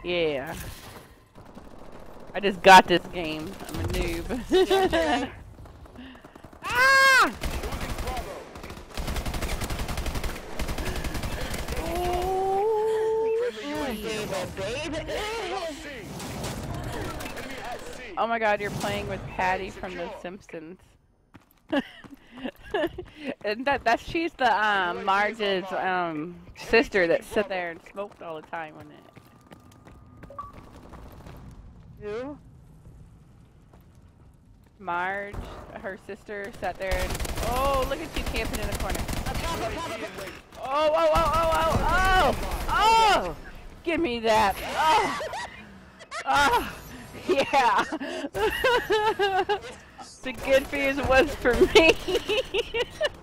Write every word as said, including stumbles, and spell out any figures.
Yeah. I just got this game. I'm a noob. Ah! Oh my god, you're playing with Patty from The Simpsons. And that that's she's the um Marge's um sister that sat there and smoked all the time on it. Who? Marge, her sister, sat there and oh, look at you camping in the corner. Oh, oh, oh, oh, oh, oh, oh! Give me that. Oh, oh, yeah. The good fears was for me.